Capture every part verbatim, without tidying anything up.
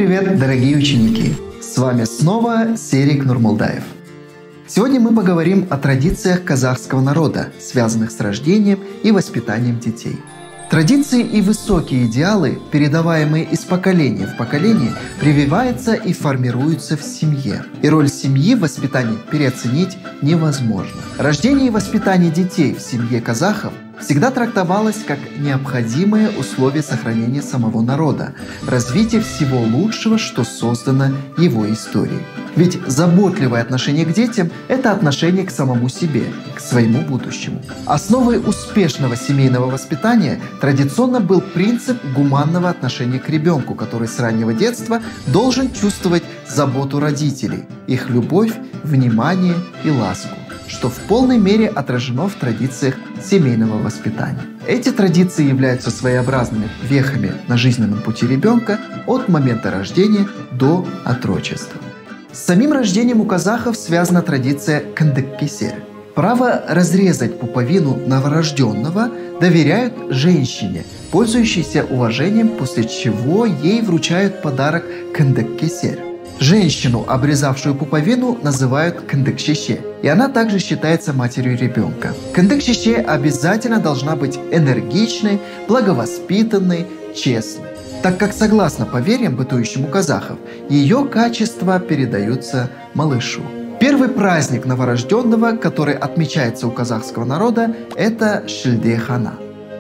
привет, дорогие ученики! С вами снова Серик Нурмулдаев. Сегодня мы поговорим о традициях казахского народа, связанных с рождением и воспитанием детей. Традиции и высокие идеалы, передаваемые из поколения в поколение, прививаются и формируются в семье. И роль семьи в воспитании переоценить невозможно. Рождение и воспитание детей в семье казахов всегда трактовалось как необходимое условие сохранения самого народа, развития всего лучшего, что создано его историей. Ведь заботливое отношение к детям – это отношение к самому себе, к своему будущему. Основой успешного семейного воспитания традиционно был принцип гуманного отношения к ребенку, который с раннего детства должен чувствовать заботу родителей, их любовь, внимание и ласку, что в полной мере отражено в традициях семейного воспитания. Эти традиции являются своеобразными вехами на жизненном пути ребенка от момента рождения до отрочества. С самим рождением у казахов связана традиция кындык-кесер. Право разрезать пуповину новорожденного доверяют женщине, пользующейся уважением, после чего ей вручают подарок кындык-кесер. Женщину, обрезавшую пуповину, называют кындык-шеше, и она также считается матерью ребенка. Кындык-шеше обязательно должна быть энергичной, благовоспитанной, честной, так как, согласно поверьям, бытующим у казахов, ее качества передаются малышу. Первый праздник новорожденного, который отмечается у казахского народа, это Шилде-хана.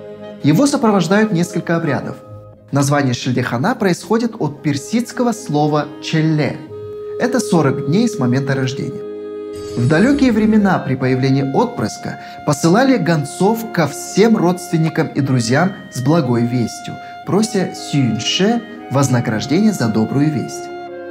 Его сопровождают несколько обрядов. Название Шилде-хана происходит от персидского слова «челле». Это сорок дней с момента рождения. В далекие времена при появлении отпрыска посылали гонцов ко всем родственникам и друзьям с благой вестью, прося сюньше вознаграждение за добрую весть.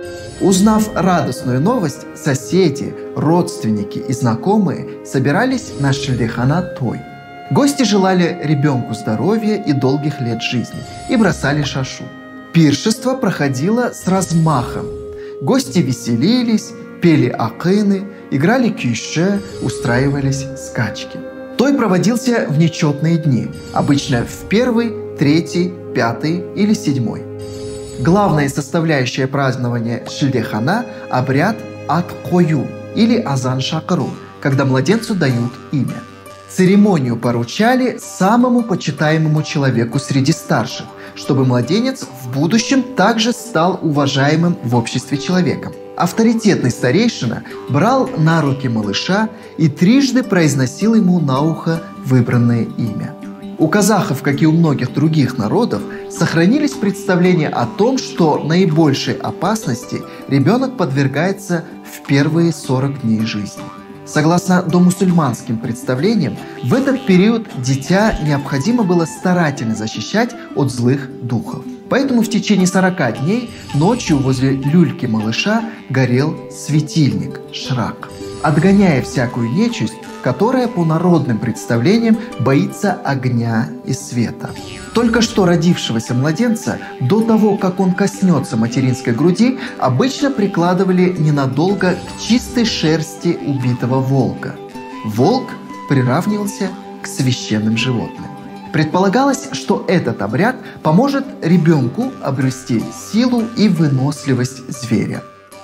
Узнав радостную новость, соседи, родственники и знакомые собирались на Шилде-хана той. Гости желали ребенку здоровья и долгих лет жизни и бросали шашу. Пиршество проходило с размахом. Гости веселились, пели акыны, играли күйші, устраивались скачки. Той проводился в нечетные дни, обычно в первый, третий, пятый или седьмой. Главная составляющая празднования Шилде-хана – обряд ат-кою или азан-шакыру, когда младенцу дают имя. Церемонию поручали самому почитаемому человеку среди старших, чтобы младенец в будущем также стал уважаемым в обществе человеком. Авторитетный старейшина брал на руки малыша и трижды произносил ему на ухо выбранное имя. У казахов, как и у многих других народов, сохранились представления о том, что наибольшей опасности ребенок подвергается в первые сорок дней жизни. Согласно домусульманским представлениям, в этот период дитя необходимо было старательно защищать от злых духов. Поэтому в течение сорока дней ночью возле люльки малыша горел светильник – шрак, отгоняя всякую нечисть, которая по народным представлениям боится огня и света. Только что родившегося младенца, до того, как он коснется материнской груди, обычно прикладывали ненадолго к чистой шерсти убитого волка. Волк приравнивался к священным животным. Предполагалось, что этот обряд поможет ребенку обрести силу и выносливость зверя.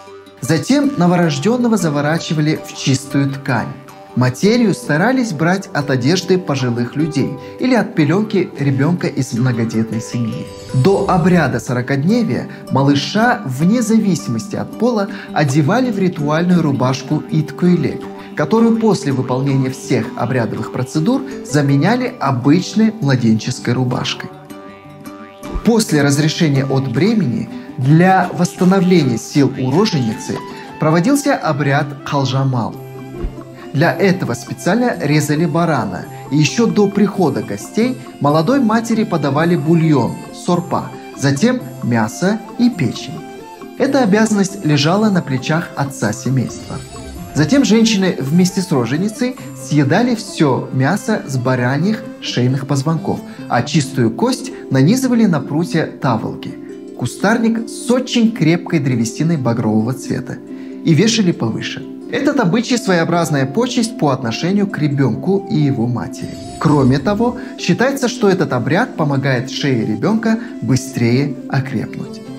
Затем новорожденного заворачивали в чистую ткань. Материю старались брать от одежды пожилых людей или от пеленки ребенка из многодетной семьи. До обряда сорокадневия малыша, вне зависимости от пола, одевали в ритуальную рубашку иткуйлек, которую после выполнения всех обрядовых процедур заменяли обычной младенческой рубашкой. После разрешения от бремени для восстановления сил у роженицы проводился обряд калжамал. Для этого специально резали барана, и еще до прихода гостей молодой матери подавали бульон, сорпа, затем мясо и печень. Эта обязанность лежала на плечах отца семейства. Затем женщины вместе с роженицей съедали все мясо с бараньих шейных позвонков, а чистую кость нанизывали на прутья таволги, кустарник с очень крепкой древесиной багрового цвета, и вешали повыше. Этот обычай – своеобразная почесть по отношению к ребенку и его матери. Кроме того, считается, что этот обряд помогает шее ребенка быстрее окрепнуть.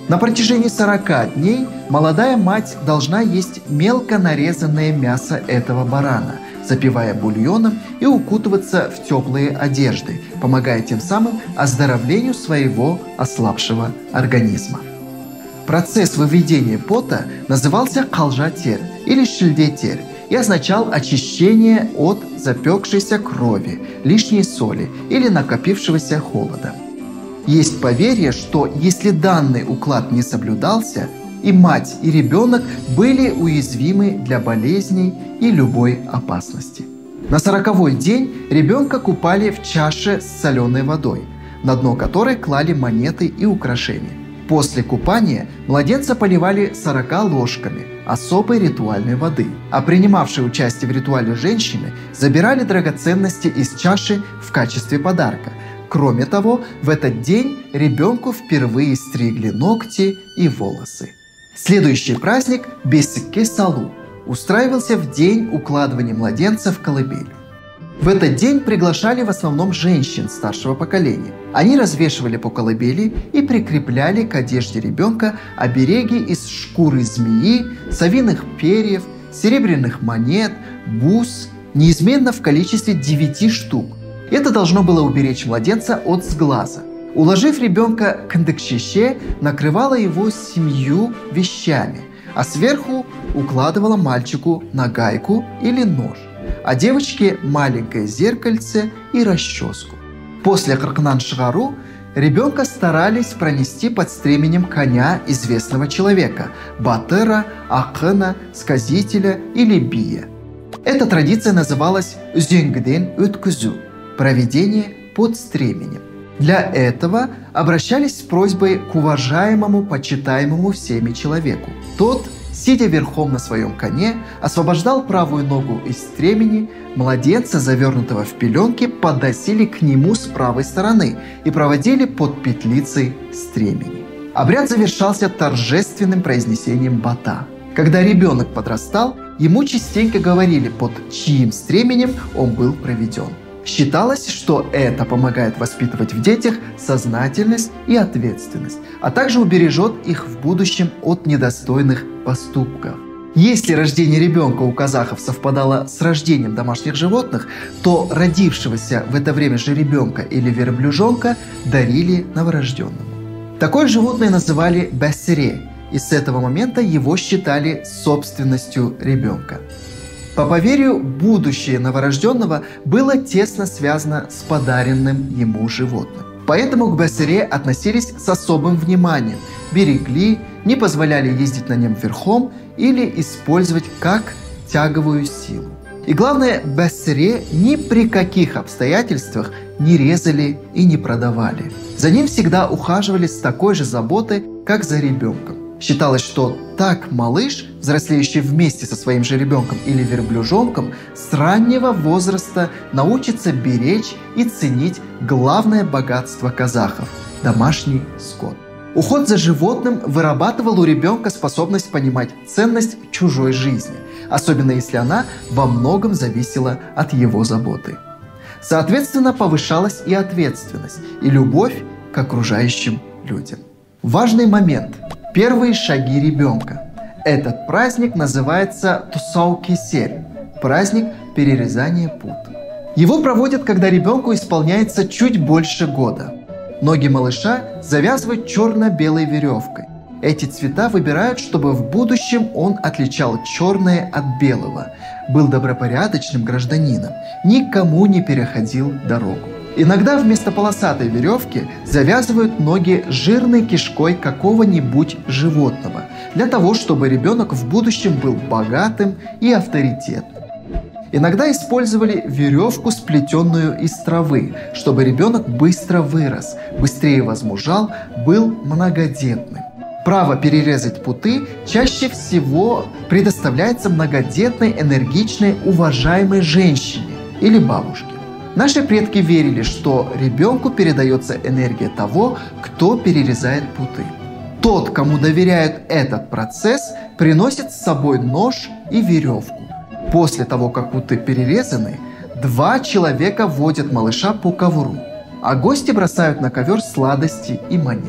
На протяжении сорока дней молодая мать должна есть мелко нарезанное мясо этого барана, запивая бульоном и укутываться в теплые одежды, помогая тем самым оздоровлению своего ослабшего организма. Процесс выведения пота назывался калжатер или шильдетер и означал очищение от запекшейся крови, лишней соли или накопившегося холода. Есть поверье, что если данный уклад не соблюдался, и мать, и ребенок были уязвимы для болезней и любой опасности. На сороковой день ребенка купали в чаше с соленой водой, на дно которой клали монеты и украшения. После купания младенца поливали сорока ложками особой ритуальной воды, а принимавшие участие в ритуале женщины забирали драгоценности из чаши в качестве подарка. Кроме того, в этот день ребенку впервые стригли ногти и волосы. Следующий праздник – Бесик-Салу устраивался в день укладывания младенца в колыбель. В этот день приглашали в основном женщин старшего поколения. Они развешивали по колыбели и прикрепляли к одежде ребенка обереги из шкуры змеи, совиных перьев, серебряных монет, бус, неизменно в количестве девяти штук. Это должно было уберечь младенца от сглаза. Уложив ребенка кандыкшище, накрывала его семью вещами, а сверху укладывала мальчику нагайку или нож, а девочке маленькое зеркальце и расческу. После Кыркнан-Шыгару ребенка старались пронести под стременем коня известного человека – батыра, акына, сказителя или бия. Эта традиция называлась «Зюнгден өткүзу» – проведение под стременем. Для этого обращались с просьбой к уважаемому, почитаемому всеми человеку. Тот, сидя верхом на своем коне, освобождал правую ногу из стремени, младенца, завернутого в пеленки, подносили к нему с правой стороны и проводили под петлицей стремени. Обряд завершался торжественным произнесением бата. Когда ребенок подрастал, ему частенько говорили, под чьим стременем он был проведен. Считалось, что это помогает воспитывать в детях сознательность и ответственность, а также убережет их в будущем от недостойных поступков. Если рождение ребенка у казахов совпадало с рождением домашних животных, то родившегося в это время жеребенка или верблюжонка дарили новорожденному. Такое животное называли бәсіре, и с этого момента его считали собственностью ребенка. По поверью, будущее новорожденного было тесно связано с подаренным ему животным. Поэтому к бәсіре относились с особым вниманием, берегли, не позволяли ездить на нем верхом или использовать как тяговую силу. И главное, бәсіре ни при каких обстоятельствах не резали и не продавали. За ним всегда ухаживали с такой же заботой, как за ребенком. Считалось, что так малыш, взрослеющий вместе со своим же ребенком или верблюжонком, с раннего возраста научится беречь и ценить главное богатство казахов – домашний скот. Уход за животным вырабатывал у ребенка способность понимать ценность чужой жизни, особенно если она во многом зависела от его заботы. Соответственно, повышалась и ответственность, и любовь к окружающим людям. Важный момент – первые шаги ребенка. Этот праздник называется Тусау-Кесер – праздник перерезания пут. Его проводят, когда ребенку исполняется чуть больше года. Ноги малыша завязывают черно-белой веревкой. Эти цвета выбирают, чтобы в будущем он отличал черное от белого, был добропорядочным гражданином, никому не переходил дорогу. Иногда вместо полосатой веревки завязывают ноги жирной кишкой какого-нибудь животного, для того, чтобы ребенок в будущем был богатым и авторитетным. Иногда использовали веревку, сплетенную из травы, чтобы ребенок быстро вырос, быстрее возмужал, был многодетным. Право перерезать путы чаще всего предоставляется многодетной, энергичной, уважаемой женщине или бабушке. Наши предки верили, что ребенку передается энергия того, кто перерезает путы. Тот, кому доверяют этот процесс, приносит с собой нож и веревку. После того, как путы перерезаны, два человека водят малыша по ковру, а гости бросают на ковер сладости и монеты.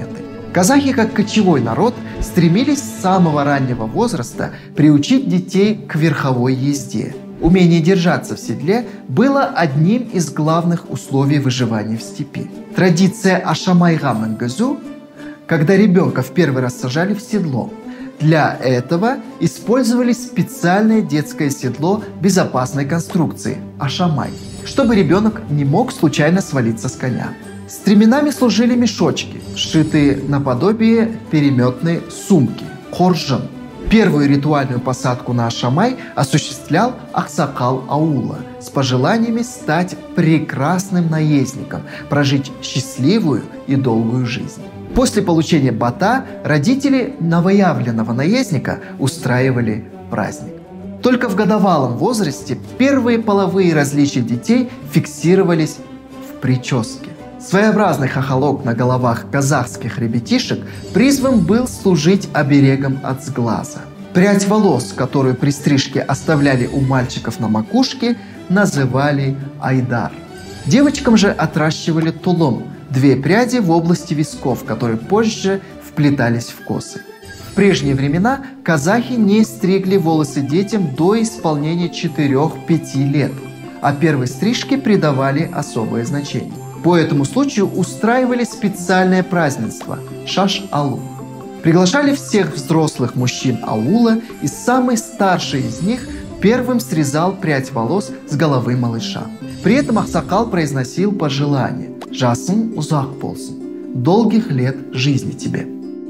Казахи, как кочевой народ, стремились с самого раннего возраста приучить детей к верховой езде. Умение держаться в седле было одним из главных условий выживания в степи. Традиция ашамайга мэнгезу, когда ребенка в первый раз сажали в седло. Для этого использовали специальное детское седло безопасной конструкции – ашамай, чтобы ребенок не мог случайно свалиться с коня. Стременами служили мешочки, сшитые наподобие переметной сумки – коржан. Первую ритуальную посадку на ашамай осуществлял аксакал аула с пожеланиями стать прекрасным наездником, прожить счастливую и долгую жизнь. После получения бата родители новоявленного наездника устраивали праздник. Только в годовалом возрасте первые половые различия детей фиксировались в прическе. Своеобразный хохолок на головах казахских ребятишек призван был служить оберегом от сглаза. Прядь волос, которую при стрижке оставляли у мальчиков на макушке, называли айдар. Девочкам же отращивали тулум – две пряди в области висков, которые позже вплетались в косы. В прежние времена казахи не стригли волосы детям до исполнения четырёх-пяти лет, а первой стрижке придавали особое значение. По этому случаю устраивали специальное празднество – шаш-алу. Приглашали всех взрослых мужчин аула, и самый старший из них первым срезал прядь волос с головы малыша. При этом аксакал произносил пожелание «Жасың узак болсын» – «Долгих лет жизни тебе».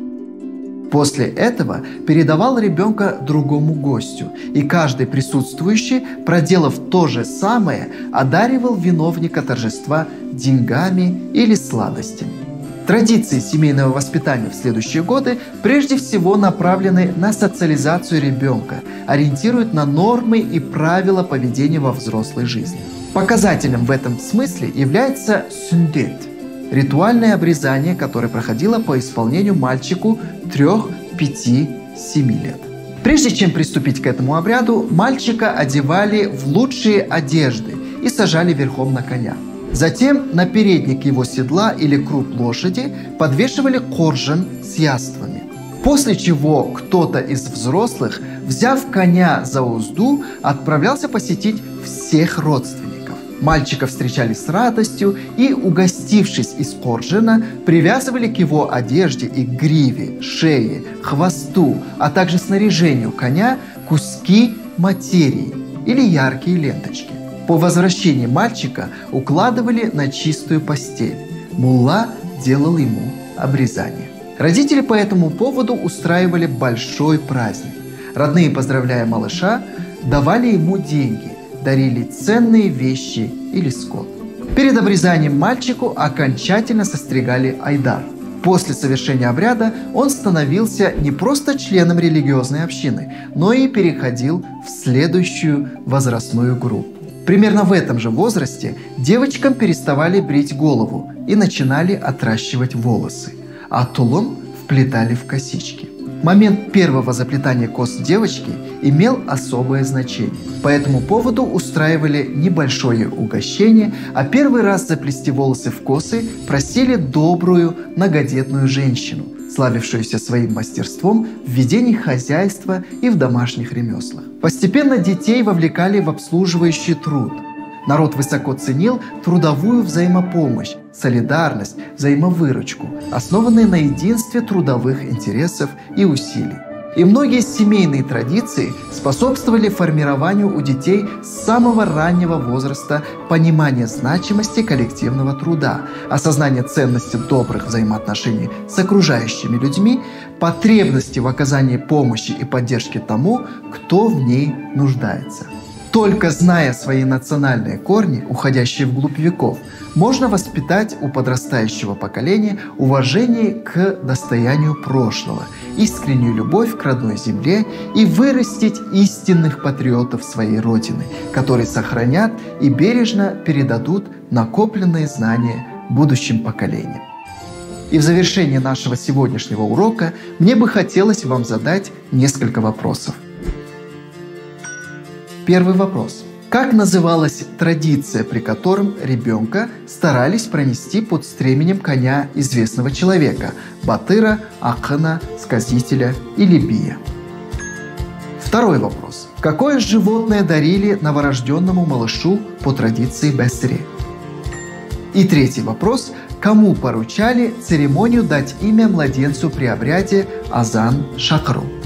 После этого передавал ребенка другому гостю, и каждый присутствующий, проделав то же самое, одаривал виновника торжества деньгами или сладостями. Традиции семейного воспитания в следующие годы прежде всего направлены на социализацию ребенка, ориентируют на нормы и правила поведения во взрослой жизни. Показательным в этом смысле является сүндет – ритуальное обрезание, которое проходило по исполнению мальчику трёх, пяти, семи лет. Прежде чем приступить к этому обряду, мальчика одевали в лучшие одежды и сажали верхом на коня. Затем на передник его седла или круп лошади подвешивали коржан с яствами. После чего кто-то из взрослых, взяв коня за узду, отправлялся посетить всех родственников. Мальчика встречали с радостью и, угостившись из коржана, привязывали к его одежде и гриве, шее, хвосту, а также снаряжению коня куски материи или яркие ленточки. По возвращении мальчика укладывали на чистую постель. Мулла делал ему обрезание. Родители по этому поводу устраивали большой праздник. Родные, поздравляя малыша, давали ему деньги, дарили ценные вещи или скот. Перед обрезанием мальчику окончательно состригали айдар. После совершения обряда он становился не просто членом религиозной общины, но и переходил в следующую возрастную группу. Примерно в этом же возрасте девочкам переставали брить голову и начинали отращивать волосы, а тулум вплетали в косички. Момент первого заплетания кос девочки имел особое значение. По этому поводу устраивали небольшое угощение, а первый раз заплести волосы в косы просили добрую многодетную женщину, славившуюся своим мастерством в ведении хозяйства и в домашних ремеслах. Постепенно детей вовлекали в обслуживающий труд. Народ высоко ценил трудовую взаимопомощь, солидарность, взаимовыручку, основанные на единстве трудовых интересов и усилий. И многие семейные традиции способствовали формированию у детей с самого раннего возраста понимания значимости коллективного труда, осознания ценности добрых взаимоотношений с окружающими людьми, потребности в оказании помощи и поддержки тому, кто в ней нуждается. Только зная свои национальные корни, уходящие вглубь веков, можно воспитать у подрастающего поколения уважение к достоянию прошлого, искреннюю любовь к родной земле и вырастить истинных патриотов своей Родины, которые сохранят и бережно передадут накопленные знания будущим поколениям. И в завершении нашего сегодняшнего урока мне бы хотелось вам задать несколько вопросов. Первый вопрос. Как называлась традиция, при котором ребенка старались пронести под стременем коня известного человека – батыра, акына, сказителя или бия? Второй вопрос. Какое животное дарили новорожденному малышу по традиции Бесри? И третий вопрос. Кому поручали церемонию дать имя младенцу при обряде Азан Шакру?